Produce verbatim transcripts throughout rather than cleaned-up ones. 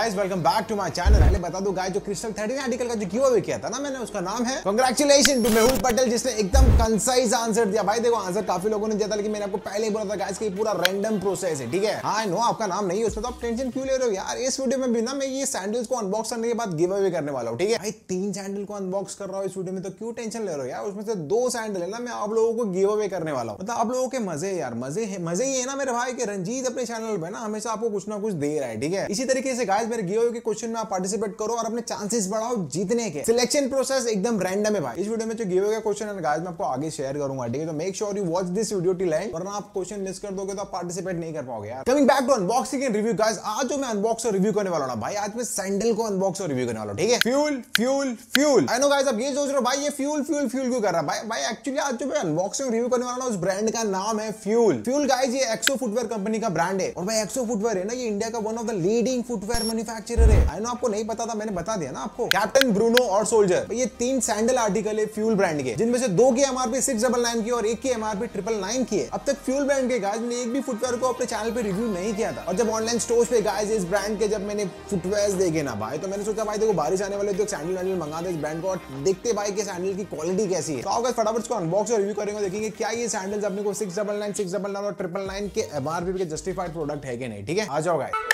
Guys welcome back to my channel. पहले बता दूं गाइस, जो क्रिस्टल थर्टीन आर्टिकल का जो गिव किया था ना मैंने, उसका नाम है कांग्रेचुलेशन टू मेहुल पटेल, जिसने एकदम कंसाइज आंसर दिया। भाई देखो, आंसर काफी लोगों ने दिया था, लेकिन मैंने आपको पहले ही बोला था गाइस कि पूरा रैंडम प्रोसेस है, ठीक है। हाँ आई नो आपका नाम नहीं है उसमें, तो आप टेंशन क्यों ले रहे हो यार। इस वीडियो में भी ना मैं ये सैंडल्स को अनबॉक्स करने के बाद गिव अवे करने वाला हूँ, ठीक है। भाई तीन सैंडल को अनबॉक्स कर रहा हूँ इस वीडियो में, तो क्यों टेंशन ले रहे हो यार। उसमें से दो सैंडल है ना, मैं आप लोगों को गिव अवे करने वाला हूँ। मतलब आप लोगों के मजे यार, मजे है मजे ही है ना मेरे भाई के रंजीत अपने चैनल पे ना हमेशा आपको कुछ ना कुछ दे रहा है, ठीक है। इसी तरीके से गाइस मेरे गिव अवे के क्वेश्चन में आप पार्टिसिपेट करो और अपने चांसेस बढ़ाओ जीतने के। सिलेक्शन प्रोसेस एकदम रैंडम है भाई। इस वीडियो में जो गिव अवे का क्वेश्चन है गाइस मैं आपको आगे शेयर करूंगा, ठीक है। तो make sure you watch this video till end, वरना आप क्वेश्चन मिस कर दोगे तो आप पार्टिसिपेट नहीं कर पाओगे यार। Coming back to unboxing and review guys, आज जो मैं अनबॉक्स और रिव्यू करने वाला हूं भाई, आज मैं सैंडल को अनबॉक्स और रिव्यू करने वाला हूं, ठीक है। Fuel fuel fuel. I know guys आप ये सोच रहे हो भाई ये फ्यूल फ्यूल फ्यूल क्यों कर रहा है भाई। भाई एक्चुअली आज जो मैं अनबॉक्सिंग रिव्यू करने वाला हूं उस ब्रांड का नाम है फ्यूल। फ्यूल गाइस ये एक्सो फुटवेयर कंपनी का ब्रांड है, और भाई एक्सो फुटवेयर है ना ये इंडिया का one of the leading footwear manufacturer है। आई नो आपको नहीं पता था, मैंने बता दिया ना आपको। कैप्टन, ब्रूनो और सोल्जर, ये तीन सैंडल आर्टिकल है फ्यूल ब्रांड के, जिनमें से दो की एमआरपी सिक्स डबल नाइन की और एक की एमआरपी ट्रिपल नाइन की है। अब तक फ्यूल ब्रांड के गाइस मैंने एक भी फुटवेयर को अपने चैनल पे रिव्यू नहीं किया था, और जब ऑनलाइन स्टोर्स पे गाइस इस ब्रांड के जब मैंने फुटवेयर्स देखे ना भाई, तो मैंने सोचा भाई देखो बारिश आने वाले तो सैंडल वैंडल मंगा दे इस ब्रांड को, और देखते भाई के सैंडल की क्वालिटी कैसी है। तो आप फटाफट इसको अनबॉक्स और रिव्यू करेंगे, देखेंगे क्या ये सैंडल्स अपने को six double nine six double nine और ट्रिपल नाइन के एमआरपी के जस्टिफाइड प्रोडक्ट है कि नहीं, ठीक है। आ जाओ गाइस।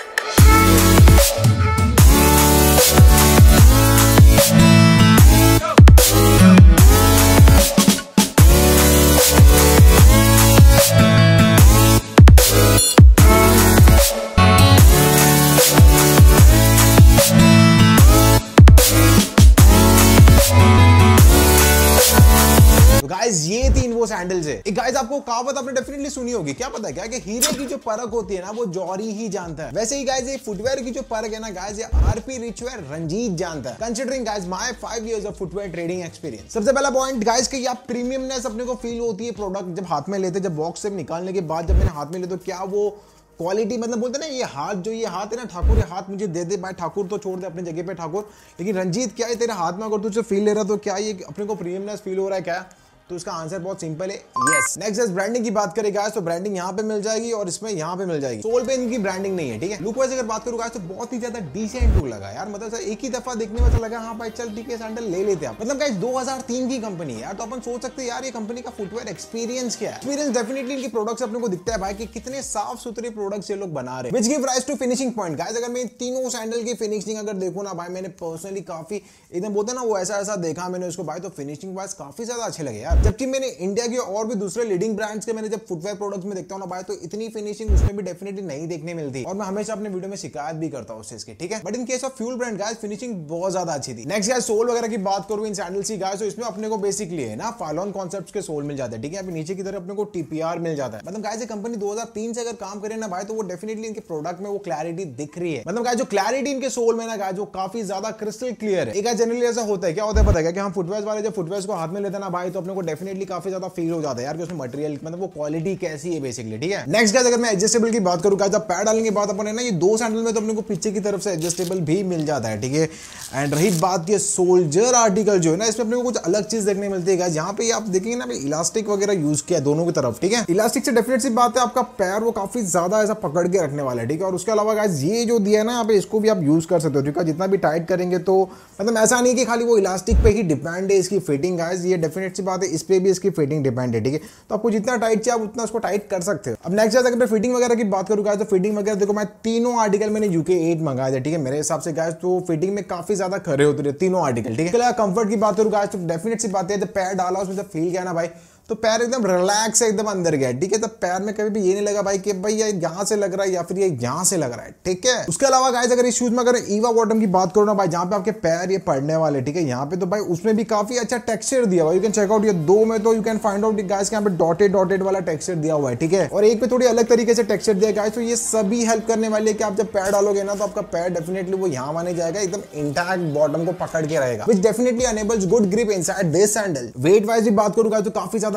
गाइस ये तीन वो सैंडल्स है। एक गाइस आपको कहावत आपने डेफिनेटली सुनी होगी, क्या पता है क्या कि हीरे की जो परख होती है ना वो जौहरी ही जानता है। वैसे ही गाइस ये फुटवेयर की जो परख है ना गाइस, ये आरपी रिचवेयर रंजीत जानता है। Considering guys my five years of footwear trading experience. सबसे पहला पॉइंट गाइस कि आप प्रीमियमनेस अपने को फील होती है प्रोडक्ट जब हाथ में लेते, जब बॉक्स से निकालने के बाद जब मैंने हाथ में ले तो क्या वो क्वालिटी, मतलब बोलते ना ये हाथ जो ये हाथ है ना ठाकुर, ये हाथ मुझे दे दे भाई, ठाकुर तो छोड़ दे अपनी जगह पे ठाकुर, लेकिन रंजीत क्या है तेरे हाथ में अगर तुझे फील ले रहा तो क्या ये अपने को प्रीमियमनेस फील हो रहा है क्या। तो इसका आंसर बहुत सिंपल है, यस। नेक्स्ट इस ब्रांडिंग की बात करें गाइस, तो ब्रांडिंग यहाँ पे मिल जाएगी और इसमें यहाँ पे मिल जाएगी। सोल पे इनकी ब्रांडिंग नहीं है, ठीक है। लुक वाइज अगर बात करूँ गाइस तो बहुत ही ज्यादा डिसेंट लुक लगा यार, मतलब एक ही दफा देखने में तो लगा हाँ भाई चल ठीक है सैंडल ले लेते हैं। मतलब गाइस दो हज़ार तीन की कंपनी है यार, तो अपन सोच सकते हैं यार ये कंपनी का फुटवेयर एक्सपीरियंस क्या है। एक्सपीरियंस डेफिनेटली इनकी प्रोडक्ट्स अपने को दिखता है भाई कि कितने साफ सुथरे प्रोडक्ट्स ये लोग बना रहे हैं, which give rise to finishing point. Guys अगर मैं तीनों सैंडल की फिनिशिंग अगर देखूं ना भाई, मैंने पर्सनली काफी एकदम बोलते ना वो ऐसा ऐसा देखा मैंने उसको भाई, तो फिनिशिंग वाइज काफी ज्यादा अच्छे लगे यार। जबकि मैंने इंडिया की और भी दूसरे लीडिंग ब्रांड्स के मैंने जब फुटवेयर प्रोडक्ट्स में देखता हूं ना भाई, तो इतनी फिनिशिंग उसमें भी डेफिनेटली नहीं देखने मिलती, और मैं हमेशा अपने वीडियो में शिकायत भी करता हूं उस चीज की, ठीक है। But in case of fuel brand guys finishing बहुत ज्यादा अच्छी थी। नेक्स्ट गाइस सोल वगैरह की बात करूं इन सैंडल्स की गाइस, तो इसमें अपने को बेसिकली है ना फालोन कॉन्सेप्ट्स के सोल मिल जाते हैं, ठीक है। अभी नीचे की तरफ अपने को टीपीआर मिल जाता है। मतलब गाइस ये कंपनी दो हज़ार तीन से अगर काम करे ना भाई, तो वो डेफिनेटली इनके प्रोडक्ट में वो क्लैरिटी दिख रही है। मतलब गाइस जो क्लैरिटी इनके सोल में ना गाइस वो काफी ज्यादा क्रिस्टल क्लियर है। एक जनरली ऐसा होता है, क्या होता है पता है कि हम फुटवेयर वाले जब फुटवेयर को हाथ में लेते हैं ना भाई, तो अपने को डेफिनेटली काफी ज्यादा फील हो जाता है यार मटेरियल, मतलब वो क्वालिटी कैसी है बेसिकली, ठीक है। नेक्स्ट गाइस अगर मैं एडजस्टेबल की बात करूं गाइस, जब पैर डालने की बात अपन है ना, ये दो सैंडल में तो अपने को पीछे की तरफ से एडजस्टेबल भी मिल जाता है, ठीक है। एंड रही बात ये सोल्जर आर्टिकल जो है ना, इसमें अपने को कुछ अलग चीज देखने मिलती है गाइस। यहाँ पे आप देखेंगे ना इलास्टिक वगैरह यूज किया दोनों की तरफ, ठीक है। इलास्टिक से डेफिनेट सी बात है आपका पैर वो काफी ज्यादा ऐसा पकड़ के रखने वाला है, ठीक है। और उसके अलावा गाइस ये जो दिया है ना यहाँ पे, इसको भी आप यूज कर सकते हो, ठीक है। जितना भी टाइट करेंगे तो मतलब ऐसा नहीं कि खाली वो इलास्टिक पे ही डिपेंड है इसकी फिटिंग गाइस, ये डेफिनेट सी बात है इस पे भी इसकी फिटिंग डिपेंड है, ठीक है। तो आपको जितना टाइट चाहिए आप उतना उसको टाइट कर सकते हो। अब नेक्स्ट अगर मैं फिटिंग वगैरह की बात करूँ गाइस, तो फिटिंग वगैरह देखो मैं तीनों आर्टिकल मैंने यूके एट मंगाए थे, ठीक है। मेरे हिसाब से गाइस तो फिटिंग में काफी ज्यादा खरे होते रहे तीनों आर्टिकल, ठीक है। कंफर्ट की बात करूँ गाइस तो डेफिनेट सी बात है जब पैर डाला उसमें जब फील किया ना भाई, तो पैर एकदम रिलैक्स है, एकदम अंदर गया, ठीक है। तो पैर में कभी भी ये नहीं लगा भाई कि भाई ये यहाँ से लग रहा है या फिर ये यहाँ से लग रहा है, ठीक है। उसके अलावा गाइस अगर इस शूज में अगर ईवा बॉटम की बात करो ना भाई, जहाँ पे आपके पैर ये पड़ने वाले, ठीक है, यहाँ पे तो भाई उसमें भी काफी अच्छा टेक्सचर दिया हुआ है। यू कैन चेक आउट, ये दो में तो you can find out guys यहाँ पे डॉटेड डॉटेड वाला टेक्सचर दिया हुआ है, ठीक है। और एक पे थोड़ी अलग तरीके से टेक्सचर दिया गाइस, तो ये सभी हेल्प करने वाले कि आप जब पैर डालोगे ना तो आपका पैर डेफिनेटली वो यहाँ माने जाएगा, एकदम इंटैक्ट बॉटम को पकड़ के रहेगा, which definitely enables good grip inside this sandal. Weight wise भी बात करूँ गाइस तो काफी ज्यादा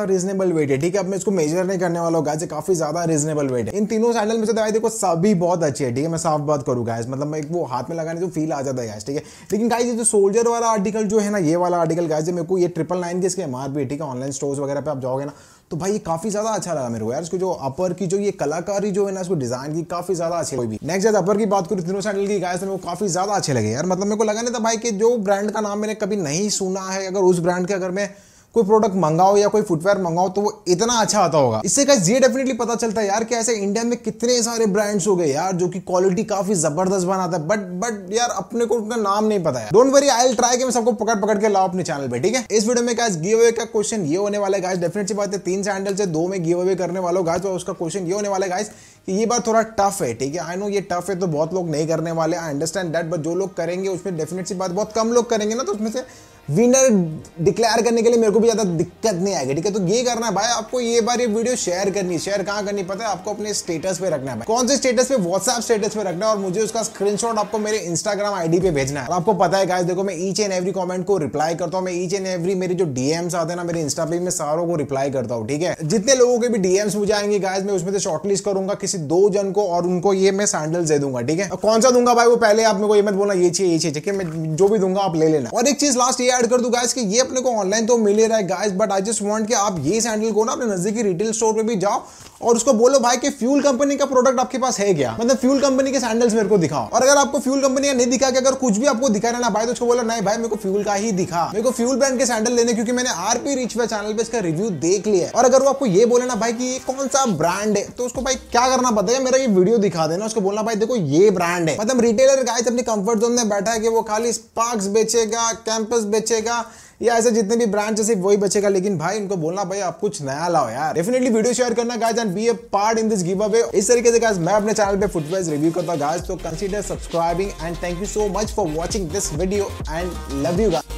सा रीजनेबल वेट है, ठीक है। अब मैं इसको मेजर नहीं करने वाला हूँ गाइस, काफी ज्यादा रीजनेबल वेट है। इन तीनों सैंडल में से भाई देखो सभी बहुत अच्छे है, ठीक है। मैं साफ बात करूँ गाइस, मतलब एक वो हाथ में लगाने से फील आ जाता है गाइस, ठीक है। लेकिन गाइस ये जो सोल्जर वाला आर्टिकल जो है ना, ये वाला आर्टिकल गाइस मेरे को ये ट्रिपल नाइन के इसके एमआरपी है, ठीक है। ऑनलाइन स्टोर्स वगैरह पे आप जाओगे ना तो भाई ये काफी ज्यादा अच्छा लगा मेरे को यार। इसको जो अपर की जो ये कलाकारी जो है ना, इसको डिजाइन की काफी ज्यादा अच्छी लगी। नेक्स्ट जब अपर की बात करूं तीनों सैंडल की गाइस, तो मेरे को काफी ज्यादा अच्छे लगे यार। मतलब मेरे को लगा नहीं था भाई कि जो ब्रांड का नाम मैंने कभी नहीं सुना है, अगर उस ब्रांड के अगर मैं कोई प्रोडक्ट मंगाओ या कोई फुटवेयर मंगाओ तो वो इतना अच्छा आता होगा। इससे गाइस ये डेफिनेटली पता चलता है यार कि ऐसे इंडिया में कितने सारे ब्रांड्स हो गए यार जो कि क्वालिटी काफी जबरदस्त बनाता है, बट बट यार अपने को उनका नाम नहीं पता है। Don't worry, I will try कि मैं सबको पकड़ पकड़ के लाऊं अपने चैनल पे, ठीक है। इस वीडियो में गाइस गिव अवे का क्वेश्चन ये होने वाला है गाइस, डेफिनेट सी बात है तीन सैंडल से दो में गिव अवे करने वाला हूं गाइस। तो उसका क्वेश्चन ये होने वाला है गाइस कि ये बात थोड़ा टफ है, ठीक है। आई नो ये टफ है तो बहुत लोग नहीं करने वाले, आई अंडरस्टैंड दैट, बट जो लोग करेंगे उसमें डेफिनेट सी बात बहुत कम लोग करेंगे ना, तो उसमें से विनर डिक्लेयर करने के लिए मेरे को भी ज्यादा दिक्कत नहीं आएगी, ठीक है। तो ये करना है भाई आपको, ये बार ये वीडियो शेयर करनी है। शेयर कहां करनी पता है आपको, अपने स्टेटस पे रखना है भाई। कौन से स्टेटस पे? व्हाट्सएप स्टेटस पे रखना है और मुझे उसका स्क्रीनशॉट आपको मेरे इंस्टाग्राम आईडी पे भेजना है। और आपको पता है गाइस देखो मैं ईच एंड एवरी कमेंट को रिप्लाई करता हूं, मैं ईच एंड एवरी मेरी जो डीएम्स आते हैं ना मेरे इंस्टा पे, मैं सारों को रिप्लाई करता हूं, ठीक है। जितने लोगों के भी डीएम्स मुझे आएंगे गाइस, मैं उसमें से शॉर्टलिस्ट करूंगा किसी दो जन को और उनको ये मैं सैंडल्स दे दूंगा, ठीक है। कौन सा दूंगा भाई वो पहले आप मेरे को ये मत बोलना ये चाहिए ये चाहिए, ठीक है। मैं जो भी दूंगा आप ले लेना। और एक चीज लास्ट ये ऐड कर दूं गाइस कि ये अपने को ऑनलाइन तो मिल ही रहा है guys, but I just want कि आप ये सैंडल को ना अपने नजदीकी रिटेल स्टोर पे भी जाओ और उसको बोलो भाई कि फ्यूल कंपनी का प्रोडक्ट आपके पास है क्या, मतलब फ्यूल कंपनी के सैंडल्स मेरे को दिखाओ। और अगर आपको फ्यूल कंपनी का नहीं दिखा कि अगर कुछ भी आपको दिखा रहा ना भाई, तो उसको बोलो नहीं भाई मेरे को फ्यूल का ही दिखा, मेरे को फ्यूल ब्रांड के सैंडल लेने, क्योंकि मैंने आरपी रिचवेयर चैनल पे इसका रिव्यू देख लिया है। और अगर वो आपको ये बोले ना भाई कि ये कौन सा ब्रांड है, तो उसको भाई क्या करना पता है, मेरा ये वीडियो दिखा देना, उसको बोलना भाई देखो ये ब्रांड है। मतलब रिटेलर गाइस अपनी कंफर्ट जोन में बैठा है कि वो खाली स्पार्क्स बेचेगा, कैंपस बेचेगा या ऐसे जितने भी ब्रांड जैसे वही बचेगा, लेकिन भाई इनको बोलना भाई आप कुछ नया लाओ यार। डेफिनेटली वीडियो शेयर करना guys and be a part in this give away. इस तरीके से गाइस मैं अपने चैनल पे फुटवेयर रिव्यू करता हूं गाइस, तो consider subscribing and thank you so much for watching this video and love you guys.